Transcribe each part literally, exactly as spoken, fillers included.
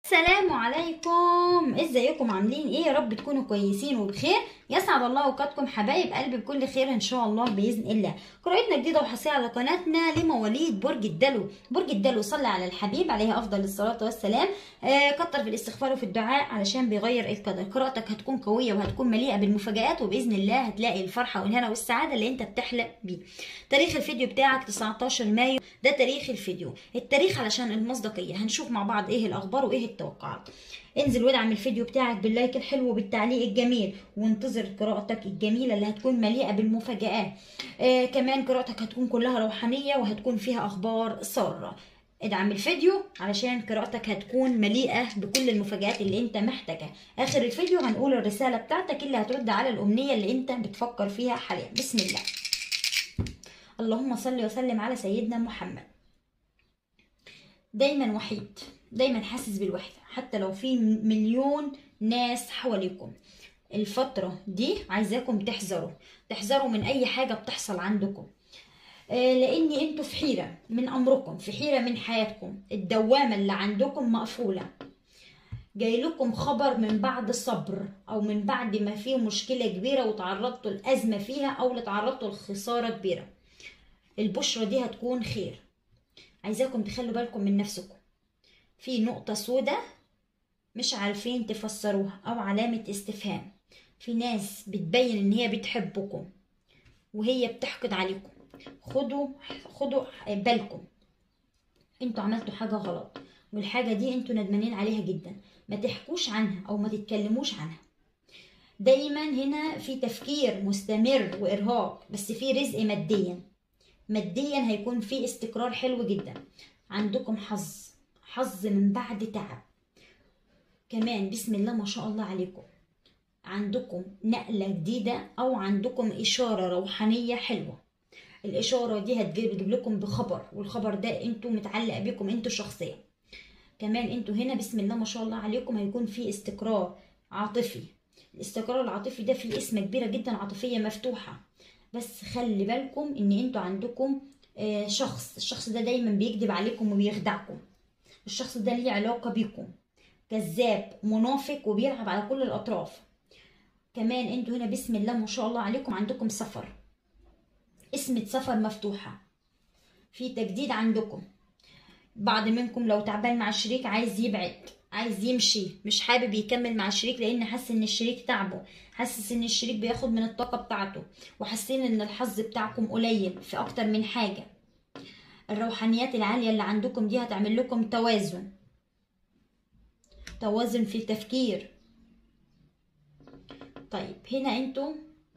السلام عليكم، ازيكم؟ عاملين ايه؟ يا رب تكونوا كويسين وبخير. يسعد الله اوقاتكم حبايب قلبي بكل خير ان شاء الله باذن الله. قراءتنا جديده وحصريه على قناتنا لمواليد برج الدلو. برج الدلو صلى على الحبيب عليه افضل الصلاه والسلام. آه كتر في الاستغفار وفي الدعاء علشان بيغير القدر. قراءتك هتكون قويه وهتكون مليئه بالمفاجآت، وباذن الله هتلاقي الفرحه والهنا والسعاده اللي انت بتحلم بيه. تاريخ الفيديو بتاعك تسعتاشر مايو، ده تاريخ الفيديو. التاريخ علشان المصداقيه. هنشوف مع بعض ايه الاخبار وايه التوقعات. انزل وادعم الفيديو بتاعك باللايك الحلو وبالتعليق الجميل، وانتظر قراءتك الجميله اللي هتكون مليئه بالمفاجآت. آه كمان قراءتك هتكون كلها روحانيه وهتكون فيها اخبار ساره. ادعم الفيديو علشان قراءتك هتكون مليئه بكل المفاجآت اللي انت محتاجها. اخر الفيديو هنقول الرساله بتاعتك اللي هترد على الامنيه اللي انت بتفكر فيها حاليا. بسم الله. اللهم صل وسلم على سيدنا محمد. دايما وحيد، دايما حاسس بالوحدة حتى لو في مليون ناس حواليكم. الفترة دي عايزاكم تحذروا تحذروا من اي حاجة بتحصل عندكم، آه لان انتوا في حيرة من امركم، في حيرة من حياتكم. الدوامة اللي عندكم مقفولة. جاي لكم خبر من بعد صبر، او من بعد ما فيه مشكلة كبيرة وتعرضتوا لأزمة فيها او تعرضتوا لخسارة كبيرة. البشرة دي هتكون خير. عايزاكم تخلوا بالكم من نفسكم. في نقطة سوداء مش عارفين تفسروها او علامة استفهام. في ناس بتبين ان هي بتحبكم وهي بتحقد عليكم. خدوا خدوا بالكم. انتوا عملتوا حاجة غلط، والحاجة دي انتوا ندمانين عليها جدا. ما تحكوش عنها او ما تتكلموش عنها. دايما هنا في تفكير مستمر وارهاق، بس في رزق ماديا. ماديا هيكون في استقرار حلو جدا. عندكم حظ حظ من بعد تعب. كمان بسم الله ما شاء الله عليكم، عندكم نقلة جديدة او عندكم اشارة روحانية حلوة. الاشارة دي هتجيب لكم بخبر، والخبر ده انتوا متعلق بكم انتوا شخصيا. كمان انتوا هنا بسم الله ما شاء الله عليكم هيكون في استقرار عاطفي. الاستقرار العاطفي ده فيه اسم كبيرة جدا عاطفية مفتوحة. بس خلي بالكم ان انتوا عندكم آه شخص الشخص ده دايما بيكذب عليكم وبيخدعكم. الشخص ده ليه علاقة بيكم، كذاب منافق وبيلعب على كل الاطراف. كمان انتوا هنا بسم الله ما شاء الله عليكم عندكم سفر. اسمة سفر مفتوحة. في تجديد عندكم. بعض منكم لو تعبان مع الشريك عايز يبعد، عايز يمشي، مش حابب يكمل مع الشريك لان حاسس ان الشريك تعبه، حاسس ان الشريك بياخد من الطاقة بتاعته، وحاسين ان الحظ بتاعكم قليل في اكتر من حاجة. الروحانيات العالية اللي عندكم دي هتعمل لكم توازن توازن في التفكير. طيب هنا انتوا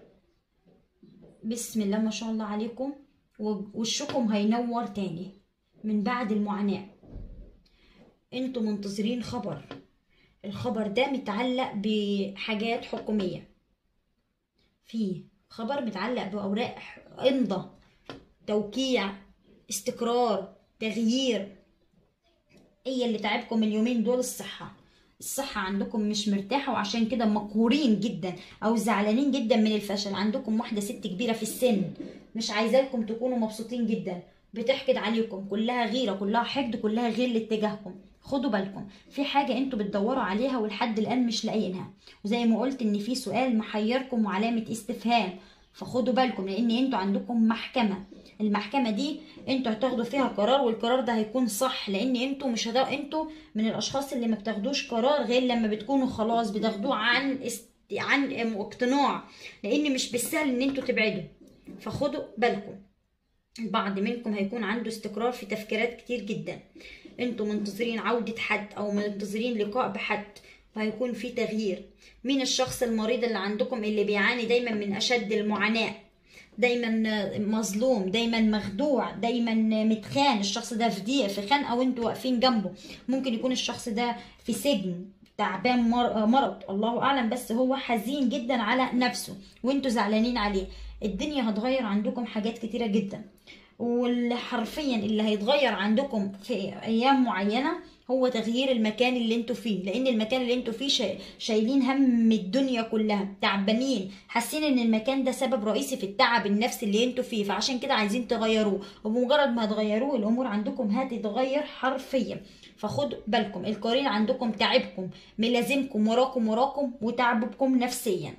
بسم الله ما شاء الله عليكم وشكم هينور تاني من بعد المعاناة. انتوا منتظرين خبر. الخبر ده متعلق بحاجات حكومية. في خبر متعلق بأوراق امضاء، توقيع، استقرار، تغيير. ايه اللي تعبكم اليومين دول؟ الصحة. الصحة عندكم مش مرتاحة، وعشان كده مقهورين جدا او زعلانين جدا من الفشل. عندكم واحدة ست كبيرة في السن مش عايزاكم تكونوا مبسوطين جدا، بتحقد عليكم، كلها غيرة، كلها حقد، كلها غير لاتجاهكم. خدوا بالكم، في حاجة انتوا بتدوروا عليها ولحد الان مش لاقيينها. وزي ما قلت ان في سؤال محيركم وعلامة استفهام، فخدوا بالكم لان انتوا عندكم محكمة. المحكمة دي انتوا هتاخدوا فيها قرار، والقرار ده هيكون صح، لان انتوا مش هدا انتوا من الاشخاص اللي ما بتاخدوش قرار غير لما بتكونوا خلاص بتاخدوه عن است... عن اقتناع، لان مش بالسهل ان انتوا تبعدوا. فخدوا بالكم. البعض منكم هيكون عنده استقرار في تفكيرات كتير جدا. انتوا منتظرين عودة حد او منتظرين لقاء بحد، فهيكون في تغيير. مين الشخص المريض اللي عندكم اللي بيعاني دايما من اشد المعاناة؟ دايما مظلوم، دايما مخدوع، دايما متخان. الشخص ده في ضيق، في خنقه وانتوا واقفين جنبه. ممكن يكون الشخص ده في سجن، تعبان، مرض، الله اعلم، بس هو حزين جدا على نفسه وانتوا زعلانين عليه. الدنيا هتغير عندكم حاجات كتيره جدا، والحرفيا اللي هيتغير عندكم في ايام معينه هو تغيير المكان اللي انتوا فيه، لان المكان اللي انتوا فيه شا... شايلين هم الدنيا كلها، تعبانين، حاسين ان المكان ده سبب رئيسي في التعب النفسي اللي انتوا فيه، فعشان كده عايزين تغيروه. وبمجرد ما تغيروه الامور عندكم هتتغير حرفيا. فخدوا بالكم، القرين عندكم تعبكم، ملازمكم وراكم وراكم وتعبكم نفسيا.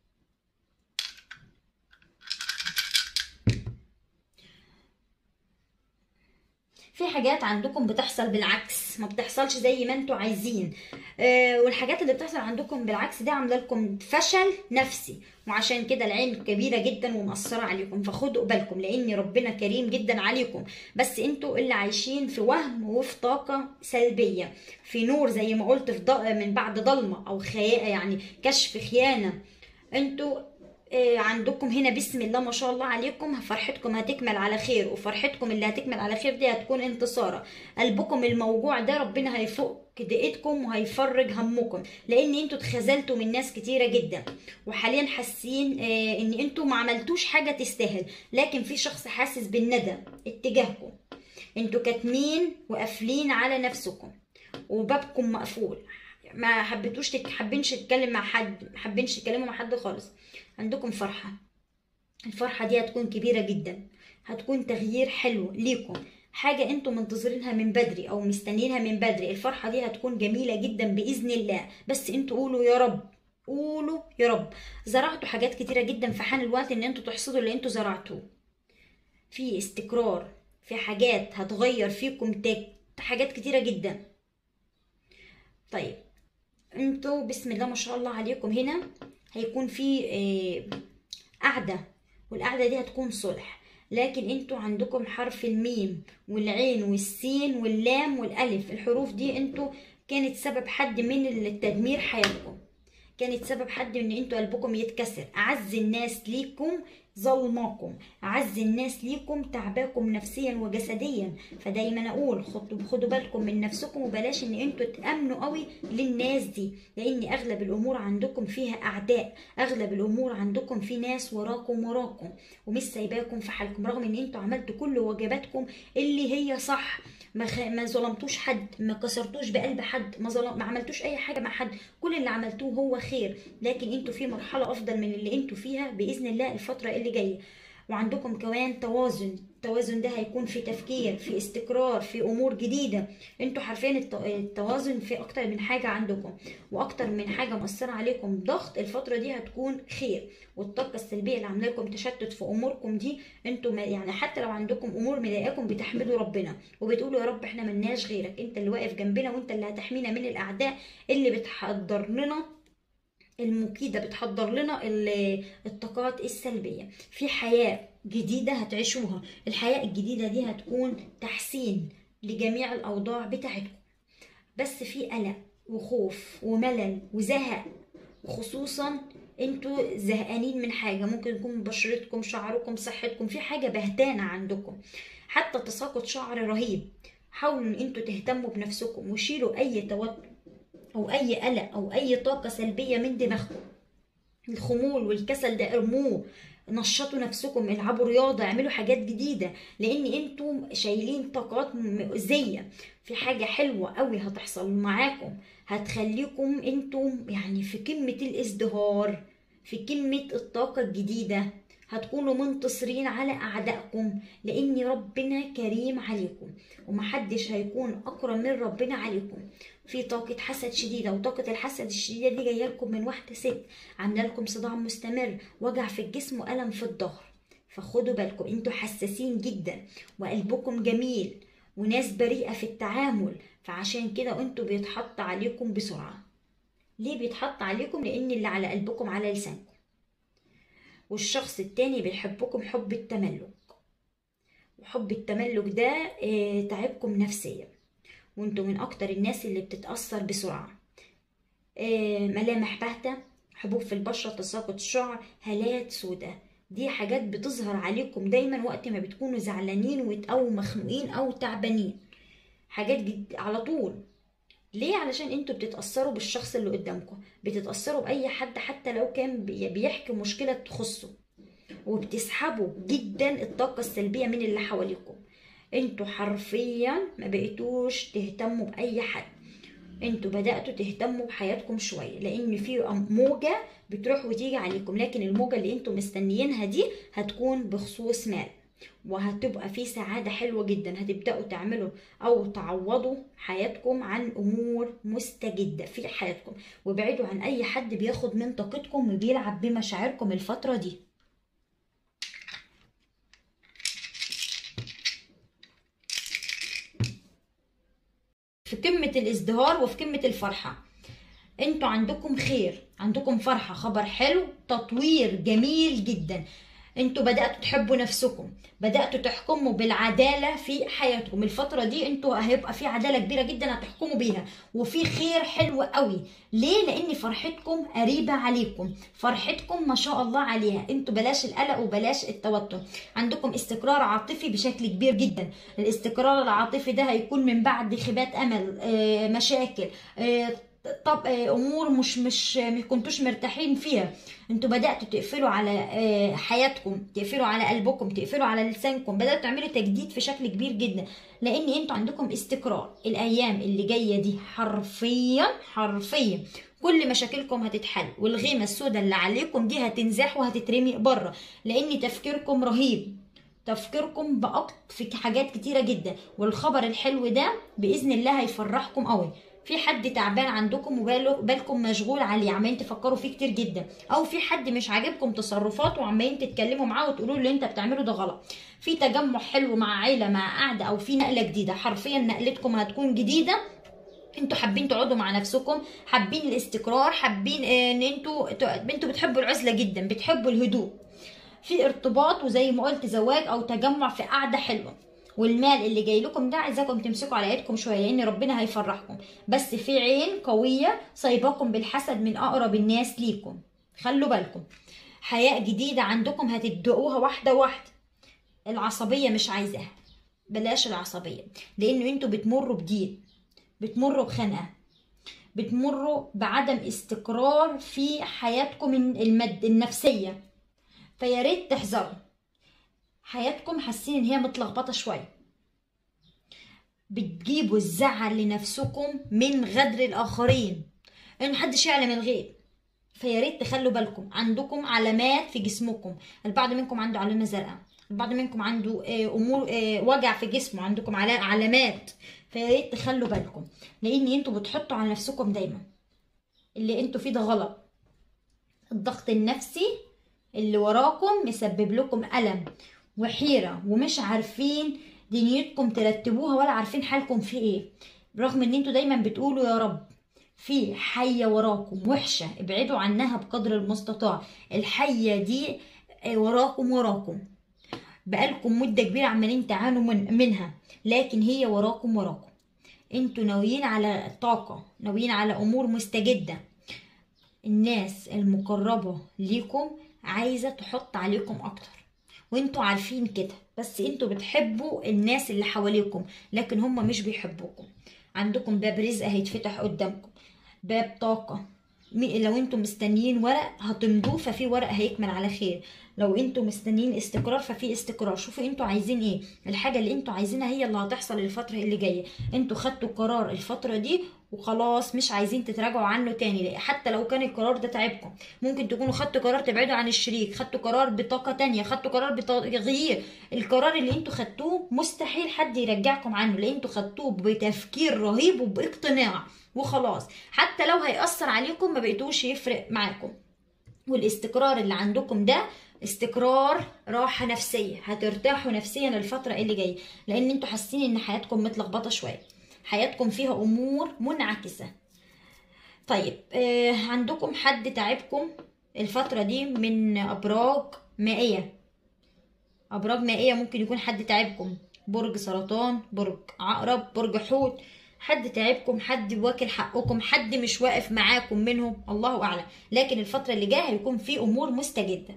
في حاجات عندكم بتحصل بالعكس، ما بتحصلش زي ما انتوا عايزين. آه والحاجات اللي بتحصل عندكم بالعكس دي عامله لكم فشل نفسي، وعشان كده العين كبيره جدا ومأثره عليكم. فخدوا بالكم لان ربنا كريم جدا عليكم، بس انتوا اللي عايشين في وهم وفي طاقه سلبيه. في نور زي ما قلت، في من بعد ضلمه او خيانه، يعني كشف خيانه. انتوا عندكم هنا بسم الله ما شاء الله عليكم، فرحتكم هتكمل على خير، وفرحتكم اللي هتكمل على خير دي هتكون انتصارة. قلبكم الموجوع ده ربنا هيفك ضيقتكم وهيفرج همكم، لان انتوا اتخذلتوا من ناس كتيرة جدا، وحاليا حاسين ان انتوا ما عملتوش حاجة تستاهل، لكن في شخص حاسس بالندم اتجاهكم. انتوا كاتمين وقافلين على نفسكم وبابكم مقفول، ما حبيتوش تك... حابينش تتكلم مع حد، ما حابينش تتكلموا مع حد خالص. عندكم فرحة، الفرحة دي هتكون كبيرة جدا، هتكون تغيير حلو ليكم، حاجة انتم منتظرينها من بدري او مستنيينها من بدري. الفرحة دي هتكون جميلة جدا بإذن الله، بس انتوا قولوا يا رب، قولوا يا رب. زرعتوا حاجات كتيرة جدا، في حان الوقت ان انتوا تحصدوا اللي انتوا زرعتوه. في استقرار، في حاجات هتغير فيكم، تك... حاجات كتيرة جدا. طيب انتوا بسم الله ما شاء الله عليكم هنا هيكون في قعدة، والقعدة دي هتكون صلح، لكن انتوا عندكم حرف الميم والعين والسين واللام والالف، الحروف دي انتوا كانت سبب حد من التدمير حياتكم، كانت سبب حد ان انتوا قلبكم يتكسر. اعز الناس ليكم ظلماكم، اعز الناس ليكم تعباكم نفسيا وجسديا. فدايما اقول خدوا خدوا بالكم من نفسكم، وبلاش ان انتوا تامنوا قوي للناس دي، لان اغلب الامور عندكم فيها اعداء، اغلب الامور عندكم في ناس وراكم وراكم ومش سايباكم في حالكم، رغم ان انتوا عملتوا كل واجباتكم اللي هي صح، ما خ... ما ظلمتوش حد، ما كسرتوش بقلب حد، ما ظلم... ما عملتوش اي حاجه مع حد، كل اللي عملتوه هو خير. لكن انتوا في مرحله افضل من اللي انتوا فيها باذن الله الفتره اللي جايه. وعندكم كمان توازن، التوازن ده هيكون في تفكير، في استقرار، في امور جديده. انتوا حرفيا التوازن في اكتر من حاجه عندكم، واكتر من حاجه مؤثره عليكم ضغط. الفتره دي هتكون خير، والطاقه السلبيه اللي عامله لكم تشتت في اموركم دي، انتوا يعني حتى لو عندكم امور مضايقاكم بتحمدوا ربنا وبتقولوا يا رب احنا ملناش غيرك، انت اللي واقف جنبنا، وانت اللي هتحمينا من الاعداء اللي بتحضر لنا المكيدة، بتحضر لنا الطاقات السلبية. في حياة جديدة هتعيشوها، الحياة الجديدة دي هتكون تحسين لجميع الأوضاع بتاعتكم، بس في قلق وخوف وملل وزهق، وخصوصا انتوا زهقانين من حاجة، ممكن يكون بشرتكم، شعركم، صحتكم، في حاجة بهتانة عندكم، حتى تساقط شعر رهيب. حاولوا ان انتوا تهتموا بنفسكم وشيلوا اي توتر او اي قلق او اي طاقه سلبيه من دماغكم. الخمول والكسل ده ارموه، نشطوا نفسكم، العبوا رياضه، اعملوا حاجات جديده، لان انتم شايلين طاقات مؤذيه. في حاجه حلوه قوي هتحصل معاكم، هتخليكم انتم يعني في قمه الازدهار، في قمه الطاقه الجديده، هتكونوا منتصرين على اعدائكم، لان ربنا كريم عليكم ومحدش هيكون اكرم من ربنا عليكم. في طاقه حسد شديده، وطاقه الحسد الشديده دي جايه لكم من واحده ست عامله لكم صداع مستمر، وجع في الجسم والم في الظهر. فخدوا بالكم، انتوا حساسين جدا وقلبكم جميل وناس بريئه في التعامل، فعشان كده انتوا بيتحط عليكم بسرعه. ليه بيتحط عليكم؟ لان اللي على قلبكم على لسانكم، والشخص التاني بيحبكم حب التملك، وحب التملك ده اه تعبكم نفسيا، وانتوا من اكتر الناس اللي بتتأثر بسرعة. اه ملامح باهتة، حبوب في البشرة، تساقط شعر، هالات سوداء، دي حاجات بتظهر عليكم دايما وقت ما بتكونوا زعلانين او مخنوقين او تعبانين، حاجات جد على طول. ليه؟ علشان انتوا بتتأثروا بالشخص اللي قدامكم، بتتأثروا بأي حد حتى لو كان بيحكي مشكلة تخصه، وبتسحبوا جدا الطاقة السلبية من اللي حواليكم. انتوا حرفيا ما بقيتوش تهتموا بأي حد، انتوا بدأتوا تهتموا بحياتكم شوية، لان في موجة بتروح وتيجي عليكم، لكن الموجة اللي انتوا مستنيينها دي هتكون بخصوص مال. وهتبقى في سعادة حلوة جدا. هتبدأوا تعملوا أو تعوضوا حياتكم عن أمور مستجدة في حياتكم، وابعدوا عن أي حد بياخد من طاقتكم وبيلعب بمشاعركم الفترة دي. في قمة الازدهار وفي قمة الفرحة. انتوا عندكم خير، عندكم فرحة، خبر حلو، تطوير جميل جدا. انتوا بدأتوا تحبوا نفسكم، بدأتوا تحكموا بالعدالة في حياتكم. الفترة دي انتوا هيبقى في عدالة كبيرة جدا هتحكموا بيها، وفي خير حلو قوي. ليه؟ لان فرحتكم قريبة عليكم، فرحتكم ما شاء الله عليها. انتوا بلاش القلق وبلاش التوتر. عندكم استقرار عاطفي بشكل كبير جدا. الاستقرار العاطفي ده هيكون من بعد خيبات امل، اه مشاكل، اه طب امور مش مش ما كنتوش مرتاحين فيها. انتوا بداتوا تقفلوا على حياتكم، تقفلوا على قلبكم، تقفلوا على لسانكم، بداتوا تعملوا تجديد في شكل كبير جدا، لان انتوا عندكم استقرار. الايام اللي جايه دي حرفيا حرفيا كل مشاكلكم هتتحل، والغيمه السوداء اللي عليكم دي هتنزاح وهتترمي بره، لان تفكيركم رهيب، تفكيركم بأكتر في حاجات كتيره جدا. والخبر الحلو ده باذن الله هيفرحكم قوي. في حد تعبان عندكم وبالكم مشغول عليه، عمالين تفكروا فيه كتير جدا، او في حد مش عاجبكم تصرفاته وعمالين تتكلموا معاه وتقولوا له اللي انت بتعمله ده غلط. في تجمع حلو مع عيله، مع قعده، او في نقله جديده. حرفيا نقلتكم هتكون جديده. انتوا حابين تقعدوا مع نفسكم، حابين الاستقرار، حابين ان انتوا انتوا بتحبوا العزله جدا، بتحبوا الهدوء. في ارتباط، وزي ما قلت زواج او تجمع في قعده حلوه. والمال اللي جاي لكم ده عايزاكم تمسكوا على ايدكم شويه، لان ربنا هيفرحكم، بس في عين قويه صايباكم بالحسد من اقرب الناس ليكم، خلوا بالكم. حياه جديده عندكم هتبدأوها واحده واحده. العصبيه مش عايزاها، بلاش العصبيه، لان انتوا بتمروا بضيق، بتمروا بخنقه، بتمروا بعدم استقرار في حياتكم المد النفسيه، فيا ريت تحذروا. حياتكم حاسين ان هي متلخبطه شويه، بتجيبوا الزعل لنفسكم من غدر الاخرين، ان محدش يعلم الغيب. فيا ريت تخلوا بالكم. عندكم علامات في جسمكم، البعض منكم عنده علامه زرقاء، البعض منكم عنده امور وجع في جسمه، عندكم علامات. فيا ريت تخلوا بالكم، لان انتوا بتحطوا على نفسكم دايما اللي انتوا فيه ده غلط. الضغط النفسي اللي وراكم مسبب لكم الم وحيرة، ومش عارفين دنيتكم ترتبوها ولا عارفين حالكم في ايه، رغم ان انتوا دايما بتقولوا يا رب. في حية وراكم وحشة، ابعدوا عنها بقدر المستطاع. الحية دي وراكم وراكم بقالكم مدة كبيرة عمالين تعانوا من منها، لكن هي وراكم وراكم. انتوا ناويين على طاقة، ناويين على امور مستجدة. الناس المقربة ليكم عايزة تحط عليكم اكتر، وانتوا عارفين كده، بس انتوا بتحبوا الناس اللي حواليكم، لكن هم مش بيحبوكم. عندكم باب رزق هيتفتح قدامكم، باب طاقة. لو انتوا مستنيين ورق هتمضوه، ففي ورق هيكمل على خير. لو انتوا مستنيين استقرار ففي استقرار. شوفوا انتوا عايزين ايه، الحاجة اللي انتوا عايزينها هي اللي هتحصل الفترة اللي جاية. انتوا خدتوا قرار الفترة دي وخلاص، مش عايزين تتراجعوا عنه تاني. حتى لو كان القرار ده تعبكم، ممكن تكونوا خدتوا قرار تبعدوا عن الشريك، خدتوا قرار بطاقة تانية، خدتوا قرار بتغيير. القرار اللي انتوا خدتوه مستحيل حد يرجعكم عنه، لان انتوا خدتوه بتفكير رهيب وباقتناع وخلاص. حتى لو هيأثر عليكم ما بقيتوش يفرق معاكم. والاستقرار اللي عندكم ده استقرار راحة نفسية، هترتاحوا نفسيا الفترة اللي جاية، لان انتوا حاسين ان حياتكم متلخبطة شوية، حياتكم فيها امور منعكسة. طيب آه عندكم حد تعبكم الفترة دي من ابراج مائية، ابراج مائية ممكن يكون حد تعبكم، برج سرطان، برج عقرب، برج حوت. حد تعبكم، حد واكل حقكم، حد مش واقف معاكم منهم، الله اعلم. لكن الفترة اللي جاية هيكون في امور مستجدة.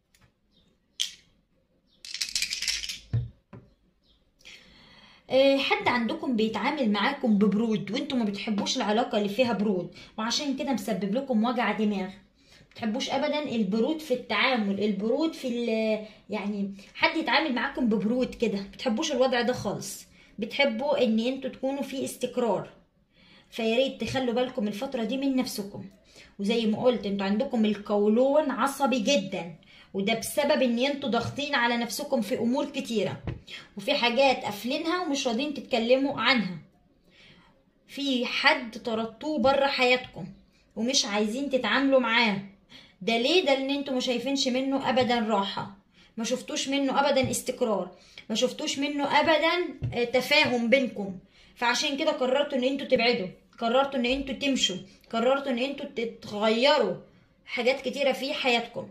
حد عندكم بيتعامل معاكم ببرود، وانتم ما بتحبوش العلاقة اللي فيها برود، وعشان كده مسبب لكم وجع دماغ. بتحبوش ابدا البرود في التعامل، البرود في يعني حد يتعامل معاكم ببرود كده، بتحبوش الوضع ده خالص. بتحبوا ان انتوا تكونوا في استقرار. فياريت تخلوا بالكم الفترة دي من نفسكم. وزي ما قلت انتوا عندكم القولون عصبي جدا، وده بسبب ان انتوا ضاغطين على نفسكم في امور كتيره، وفي حاجات قافلينها ومش راضيين تتكلموا عنها. في حد طردتوه بره حياتكم ومش عايزين تتعاملوا معاه. ده ليه؟ ده ان انتوا ما شايفينش منه ابدا راحه، ما شفتوش منه ابدا استقرار، ما شفتوش منه ابدا تفاهم بينكم. فعشان كده قررتوا ان انتوا تبعدوا، قررتوا ان انتوا تمشوا، قررتوا ان انتوا تتغيروا حاجات كتيره في حياتكم.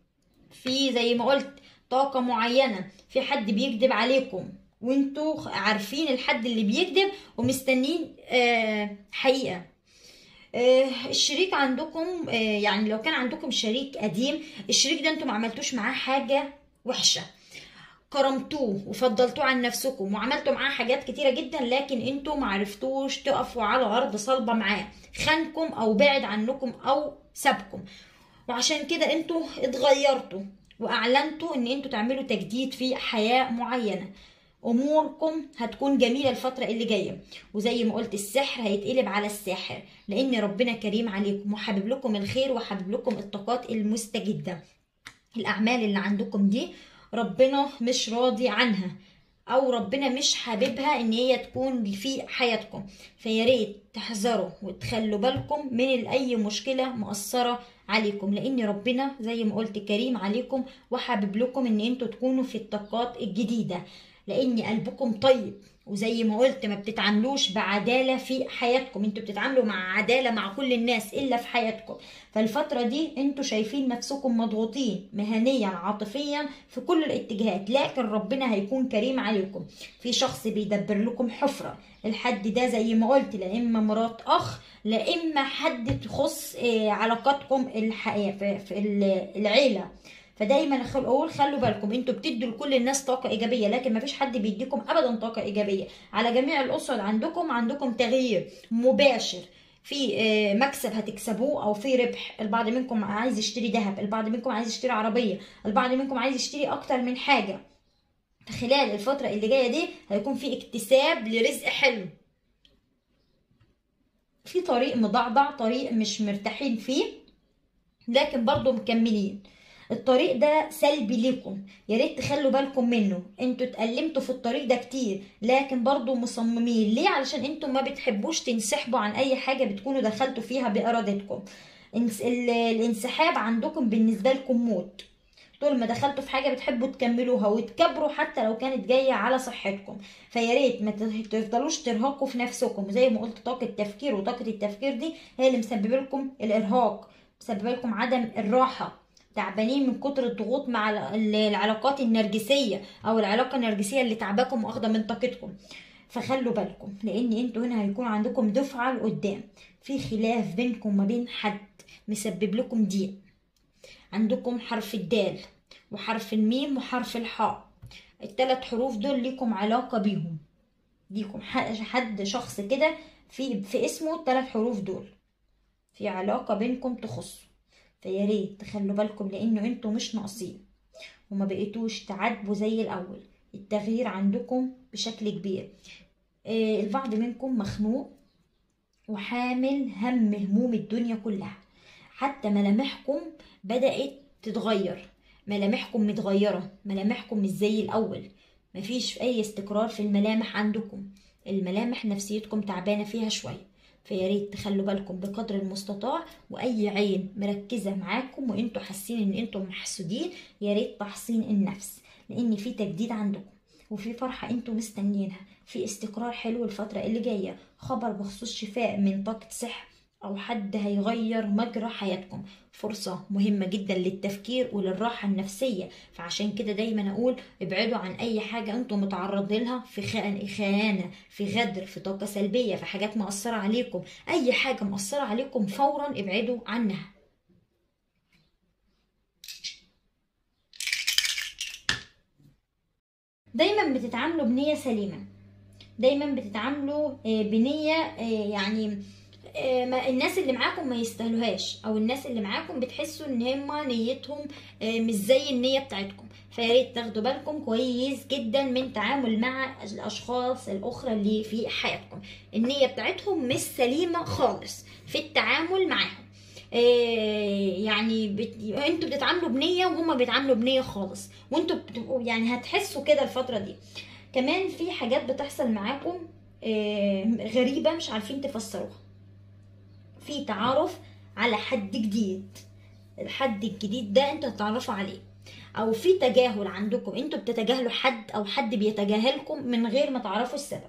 في زي ما قلت طاقه معينه، في حد بيكذب عليكم وانتوا عارفين الحد اللي بيكذب ومستنين آه حقيقه. آه الشريك عندكم، آه يعني لو كان عندكم شريك قديم، الشريك ده انتوا ما عملتوش معاه حاجه وحشه، كرمتوه وفضلتوه عن نفسكم وعملتوا معاه حاجات كتيره جدا، لكن انتوا ما عرفتوش تقفوا على ارض صلبه معاه، خانكم او بعد عنكم او سابكم. وعشان كده انتوا اتغيرتوا واعلنتوا ان انتوا تعملوا تجديد في حياه معينه. اموركم هتكون جميله الفتره اللي جايه، وزي ما قلت السحر هيتقلب على الساحر، لان ربنا كريم عليكم وحابب لكم الخير وحابب لكم الطاقات المستجده. الاعمال اللي عندكم دي ربنا مش راضي عنها، او ربنا مش حاببها ان هي تكون في حياتكم، فياريت تحذروا وتخلوا بالكم من اي مشكله مؤثره عليكم، لان ربنا زي ما قلت كريم عليكم وحابب لكم ان انتوا تكونوا في الطاقات الجديده، لان قلبكم طيب. وزي ما قلت ما بتتعاملوش بعدالة في حياتكم، انتوا بتتعاملوا مع عدالة مع كل الناس الا في حياتكم. فالفترة دي انتوا شايفين نفسكم مضغوطين مهنيا عاطفيا في كل الاتجاهات، لكن ربنا هيكون كريم عليكم. في شخص بيدبر لكم حفرة، الحد ده زي ما قلت لا اما مرات اخ، لا اما حد تخص علاقاتكم الحياة في العيلة. فدايما اقول خلوا بالكم، انتوا بتدوا لكل الناس طاقه ايجابيه، لكن مفيش حد بيديكم ابدا طاقه ايجابيه. على جميع الاسر عندكم عندكم تغيير مباشر، في مكسب هتكسبوه او في ربح. البعض منكم عايز يشتري ذهب، البعض منكم عايز يشتري عربيه، البعض منكم عايز يشتري اكتر من حاجه. خلال الفتره اللي جايه دي هيكون في اكتساب لرزق حلو، في طريق مضعضع، طريق مش مرتاحين فيه لكن برضو مكملين. الطريق ده سلبي لكم، يا ريت تخلوا بالكم منه. انتوا اتألمتوا في الطريق ده كتير لكن برضو مصممين ليه؟ علشان انتوا ما بتحبوش تنسحبوا عن اي حاجة بتكونوا دخلتوا فيها بارادتكم. الانسحاب عندكم بالنسبة لكم موت. طول ما دخلتوا في حاجة بتحبوا تكملوها وتكبروا حتى لو كانت جاية على صحتكم، فيا ريت ما تفضلوش ترهقوا في نفسكم. زي ما قلت طاقة تفكير، وطاقة التفكير دي هي اللي مسببه لكم الارهاق، مسببه لكم عدم الراحة، تعبانين من كتر الضغوط مع العلاقات النرجسيه او العلاقه النرجسيه اللي تعباكم واخده من طاقتكم. فخلوا بالكم، لان انتوا هنا هيكون عندكم دفعه لقدام، في خلاف بينكم وما بين حد مسبب لكم ضيق. عندكم حرف الدال وحرف الميم وحرف الحاء، الثلاث حروف دول ليكم علاقه بيهم، ليكم حد شخص كده في في اسمه الثلاث حروف دول، في علاقه بينكم تخصه. فيا ريت تخلوا بالكم، لانه انتوا مش ناقصين وما بقيتوش تعاتبوا زي الاول. التغيير عندكم بشكل كبير. آه البعض منكم مخنوق وحامل هم هموم الدنيا كلها، حتى ملامحكم بدأت تتغير، ملامحكم متغيرة، ملامحكم مش زي الاول، مفيش اي استقرار في الملامح عندكم، الملامح نفسيتكم تعبانة فيها شوية. فيا ريت تخلوا بالكم بقدر المستطاع، واي عين مركزه معاكم وانتوا حاسين ان انتوا محسودين، يا ريت تحصين النفس، لان في تجديد عندكم وفي فرحه انتوا مستنيينها، في استقرار حلو الفتره اللي جايه، خبر بخصوص شفاء من طاقه سحر او حد هيغير مجرى حياتكم، فرصة مهمة جدا للتفكير وللراحة النفسية. فعشان كده دايما اقول ابعدوا عن اي حاجة انتم متعرضين لها، في خيانة، في غدر، في طاقة سلبية، في حاجات مؤثرة عليكم، اي حاجة مؤثرة عليكم فورا ابعدوا عنها. دايما بتتعاملوا بنية سليمة، دايما بتتعاملوا بنية يعني الناس اللي معاكم ما يستاهلوهاش، او الناس اللي معاكم بتحسوا ان هم نيتهم مش زي النية بتاعتكم. فياريت تاخدوا بالكم كويس جدا من تعامل مع الاشخاص الاخرى اللي في حياتكم، النية بتاعتهم مش سليمة خالص في التعامل معاهم. إيه يعني بت... انتوا بتتعاملوا بنيه وهما بيتعاملوا بنيه خالص، وانتوا بتبقوا يعني هتحسوا كده الفتره دي. كمان في حاجات بتحصل معاكم إيه غريبه مش عارفين تفسروها. في تعارف على حد جديد، الحد الجديد ده انتوا هتتعرفوا عليه، او في تجاهل عندكم، انتوا بتتجاهلوا حد او حد بيتجاهلكم من غير ما تعرفوا السبب.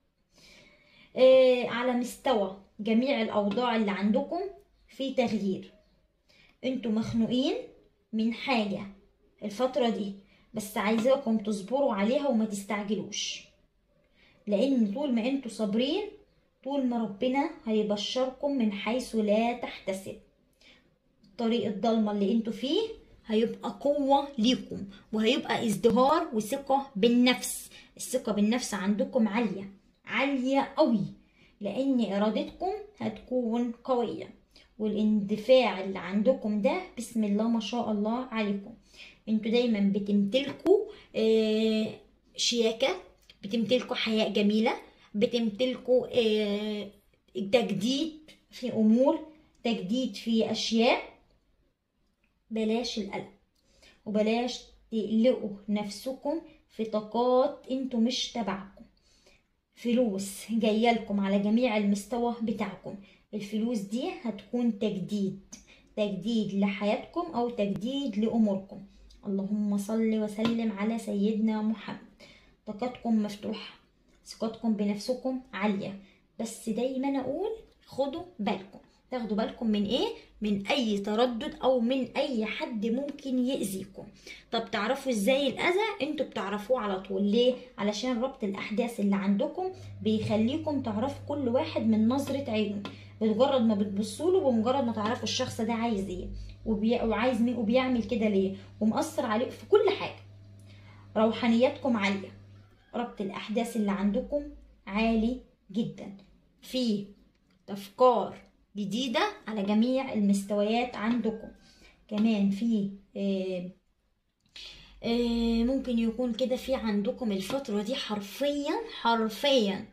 إيه على مستوى جميع الاوضاع اللي عندكم في تغيير، انتوا مخنوقين من حاجة الفترة دي، بس عايزاكم تصبروا عليها وما تستعجلوش، لان طول ما انتوا صابرين طول ما ربنا هيبشركم من حيث لا تحتسب. الطريق الضلمة اللي انتوا فيه هيبقى قوة ليكم، وهيبقى ازدهار وثقة بالنفس. الثقة بالنفس عندكم عالية عالية قوي، لان ارادتكم هتكون قوية، والاندفاع اللي عندكم ده بسم الله ما شاء الله عليكم. انتوا دايما بتمتلكوا اه شياكة، بتمتلكوا حياة جميلة، بتمتلكوا اه تجديد في امور، تجديد في اشياء. بلاش القلق، وبلاش تقلقوا نفسكم في طاقات انتوا مش تبعكم. فلوس جايه لكم على جميع المستوى بتاعكم، الفلوس دي هتكون تجديد، تجديد لحياتكم او تجديد لاموركم. اللهم صل وسلم على سيدنا محمد. طاقتكم مفتوحه، ثقتكم بنفسكم عاليه، بس دايما اقول خدوا بالكم. تاخدوا بالكم من ايه؟ من اي تردد او من اي حد ممكن يأذيكم. طب تعرفوا ازاي الاذى؟ انتوا بتعرفوه على طول. ليه؟ علشان ربط الاحداث اللي عندكم بيخليكم تعرفوا كل واحد من نظرة عينه. بمجرد ما بتبصوا له، بمجرد ما تعرفوا الشخص ده عايز ايه وبي... وعايز مين وبيعمل كده ليه ومأثر عليه في كل حاجة. روحانياتكم عالية، ربط الاحداث اللي عندكم عالي جدا، في افكار جديدة على جميع المستويات عندكم. كمان في آه آه ممكن يكون كده في عندكم الفترة دي حرفيا حرفيا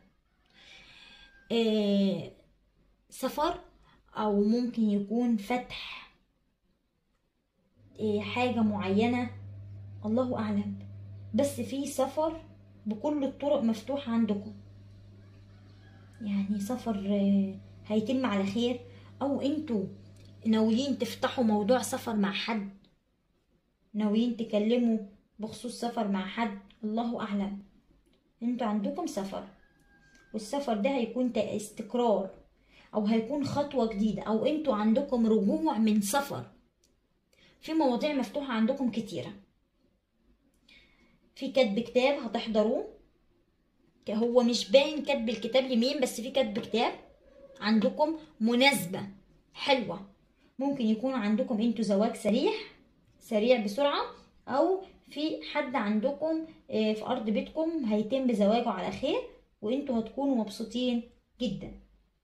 آه سفر، او ممكن يكون فتح آه حاجة معينة، الله اعلم، بس في سفر بكل الطرق مفتوحة عندكم. يعني سفر آه هيتم على خير، او انتوا ناويين تفتحوا موضوع سفر مع حد، ناويين تكلموا بخصوص سفر مع حد، الله اعلم. انتوا عندكم سفر، والسفر ده هيكون استقرار، او هيكون خطوة جديدة، او انتوا عندكم رجوع من سفر. في مواضيع مفتوحة عندكم كتيرة. في كتب كتاب هتحضروه، هو مش باين كتب الكتاب لمين، بس في كتب كتاب عندكم، مناسبة حلوة. ممكن يكون عندكم انتوا زواج سريع سريع بسرعة، او في حد عندكم في ارض بيتكم هيتم زواجه على خير، وانتوا هتكونوا مبسوطين جدا.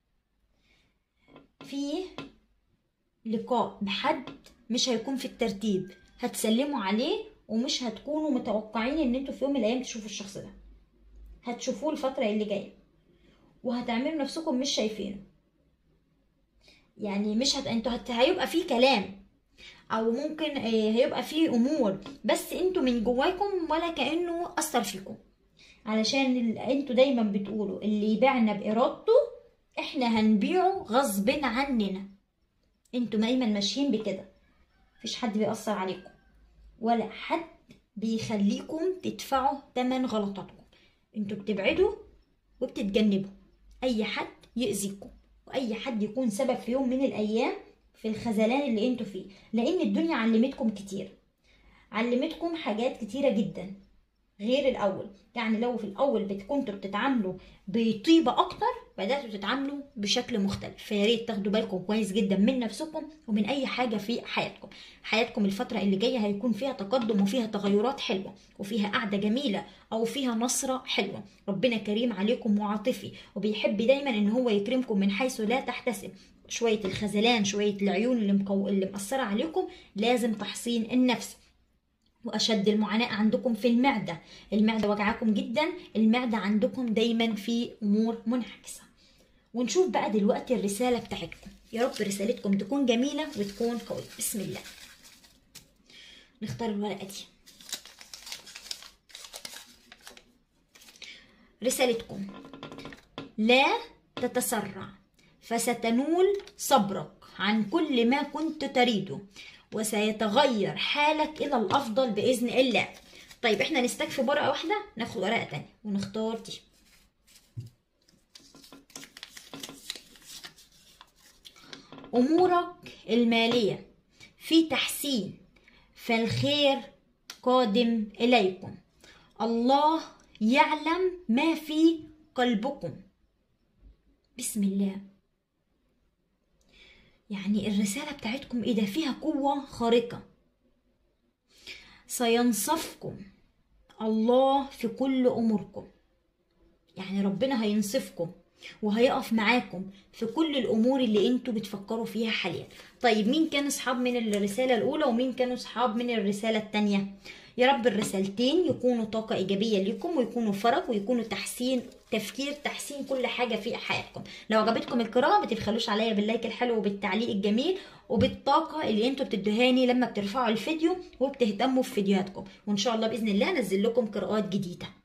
في لقاء بحد مش هيكون في الترتيب، هتسلموا عليه ومش هتكونوا متوقعين ان انتوا في يوم من الايام تشوفوا الشخص ده، هتشوفوه الفترة اللي جاية وهتعملوا نفسكم مش شايفينه. يعني مش هت... انتوا هت... هيبقى فيه كلام، او ممكن هيبقى فيه امور، بس انتوا من جواكم ولا كأنه اثر فيكم، علشان ال... انتوا دايما بتقولوا اللي يبيعنا بارادته احنا هنبيعه غصب عننا. انتوا دايما ماشيين بكده، مفيش حد بيأثر عليكم ولا حد بيخليكم تدفعوا تمن غلطاتكم. انتوا بتبعدوا وبتتجنبوا اي حد يأذيكم، واي حد يكون سبب في يوم من الايام في الخذلان اللي انتوا فيه، لان الدنيا علمتكم كتير، علمتكم حاجات كتيرة جدا غير الاول. يعني لو في الاول كنتوا بتتعاملوا بطيبة اكتر، بدأتوا تتعاملوا بشكل مختلف. فيا ريت تاخدوا بالكم كويس جدا من نفسكم ومن اي حاجة في حياتكم. حياتكم الفترة اللي جاية هيكون فيها تقدم وفيها تغيرات حلوة وفيها قعدة جميلة او فيها نصرة حلوة. ربنا كريم عليكم وعاطفي، وبيحب دايما ان هو يكرمكم من حيث لا تحتسب. شوية الخذلان، شوية العيون اللي مقو... اللي مأثرة عليكم لازم تحصين النفس. وأشد المعاناة عندكم في المعدة، المعدة وجعاكم جدا، المعدة عندكم دايما في أمور منعكسة. ونشوف بقى دلوقتي الرسالة بتاعتكم. يا رب رسالتكم تكون جميلة وتكون قوية. بسم الله. نختار الورقة دي. رسالتكم: لا تتسرع فستنول صبرك عن كل ما كنت تريده، وسيتغير حالك إلى الأفضل بإذن الله. طيب احنا نستكفي ورقة واحدة، ناخد ورقة تانية ونختار دي. أمورك المالية في تحسين، فالخير قادم إليكم. الله يعلم ما في قلبكم. بسم الله. يعني الرسالة بتاعتكم ايه ده؟ فيها قوة خارقة. سينصفكم الله في كل أموركم. يعني ربنا هينصفكم وهيقف معاكم في كل الأمور اللي انتوا بتفكروا فيها حاليا. طيب مين كانوا صحاب من الرسالة الأولى ومين كانوا صحاب من الرسالة التانية؟ يا رب الرسالتين يكونوا طاقة إيجابية ليكم، ويكونوا فرق، ويكونوا تحسين تفكير، تحسين كل حاجة في حياتكم. لو عجبتكم القراءة ما تبخلوش عليا باللايك الحلو وبالتعليق الجميل وبالطاقة اللي انتوا بتدوهاني لما بترفعوا الفيديو وبتهتموا في فيديوهاتكم، وإن شاء الله بإذن الله أنزل لكم قراءات جديدة.